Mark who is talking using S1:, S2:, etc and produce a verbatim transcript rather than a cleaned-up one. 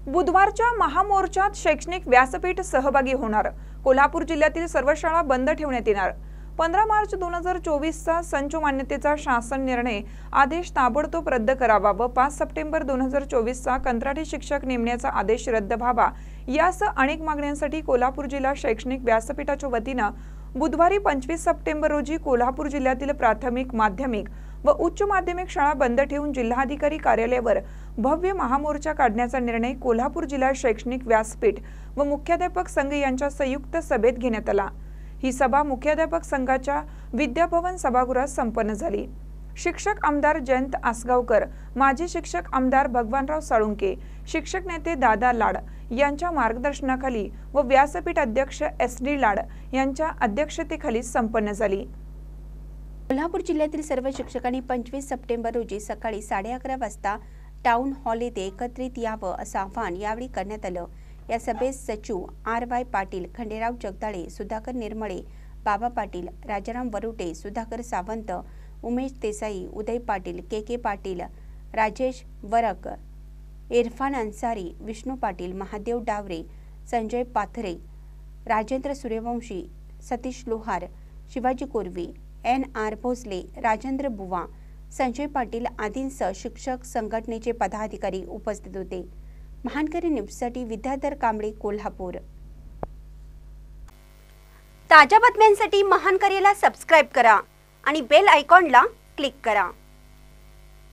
S1: बुधवारच्या महामोर्चात शैक्षणिक व्यासपीठ सहभागी होणार। कोल्हापूर जिल्ह्यातील सर्व शाळा बंद ठेवण्यात येणार। पंधरा मार्च दोन हजार चोवीस चा संच मान्यतेचा शासन निर्णय आदेश ताबडतोब रद्द करावा व पाच सप्टेंबर दोन हजार चोवीस चा कंत्राटी शिक्षक नेमण्याचा आदेश रद्द व्हावा यासह अनेक मागण्यांसाठी कोल्हापूर जिल्हा शैक्षणिक व्यासपीठाच्या वतीने बुधवारी पंचवीस सप्टेंबर रोजी कोल्हापूर जिल्ह्यातील प्राथमिक, माध्यमिक व उच्च माध्यमिक शाळा बंद ठेवून जिल्हाधिकारी कार्यालयावर भव्य महामोर्चा काढण्याचा निर्णय कोल्हापूर जिल्हा शैक्षणिक व्यासपीठ व मुख्याध्यापक संघ यांच्या संयुक्त सभेत घेण्यात आला। ही सभा मुख्याध्यापक संघाच्या विद्याभवन सभागृहात संपन्न झाली। शिक्षक आमदार जयंत आसगावकर, माजी शिक्षक आमदार भगवानराव साळुंके, शिक्षक नेते दादा लाड यांच्या मार्गदर्शनाखाली व व्यासपीठ अध्यक्ष एस डी लाड यांच्या अध्यक्षतेखाली संपन्न झाली।
S2: कोल्हापूर जिल्ह्यातील सर्व शिक्षकांनी पंचवीस सप्टेंबर रोजी सकाळी साडे अकरा वाजता टाउन हॉल येथे एकत्रित यावं असं आवाहन यावेळी करण्यात आलं। या सभेत सचिव आर वाय पाटील, खंडेराव जगदाळे, सुधाकर निर्मळे, बाबा पाटील, राजाराम वरुटे, सुधाकर सावंत, उमेश देसाई, उदय पाटील, के के पाटील, राजेश वरक, इरफान अन्सारी, विष्णू पाटील, महादेव डावरे, संजय पाथरे, राजेंद्र सूर्यवंशी, सतीश लोहार, शिवाजी कोरवी, एन आर भोसले, राजेंद्र बुवा, संजय पाटील आदींसह शिक्षक संघटनेचे पदाधिकारी उपस्थित होते। महानकरी न्यूजसाठी विद्याधर कांबळे, कोल्हापूर। ताज्या बातम्यांसाठी महानकरीला सबस्क्राइब करा आणि बेल आयकॉनला क्लिक करा।